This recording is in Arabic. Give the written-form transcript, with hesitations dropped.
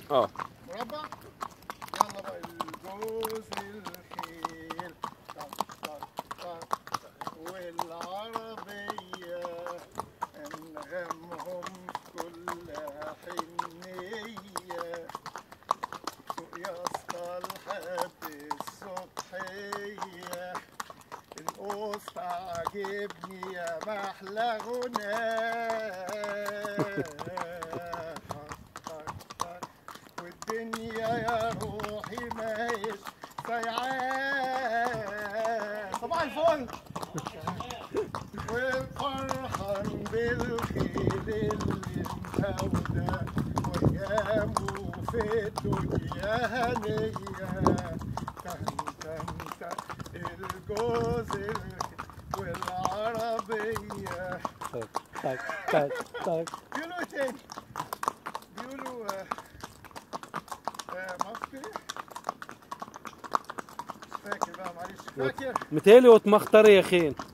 اه مربع. يلا بقى الجوز الخيل والعربية أنغامهم كلها حنية، سوق يا اسطى لحد الصبحية، القسط عاجبني يا محلى غناه، والدنيا يا روحي ماهيش سايعاه. صباح الفل. والفرحان بالخيل اللي مهودة وأيامه في الدنيا هنية، تن تن تن الجوز والعربية. تك تك تك تك. بيقولوا ايه تاني؟ بيقولوا مصري؟ مش فاكر بقى، معلش فاكر. متهيألي وتمختار يا خين.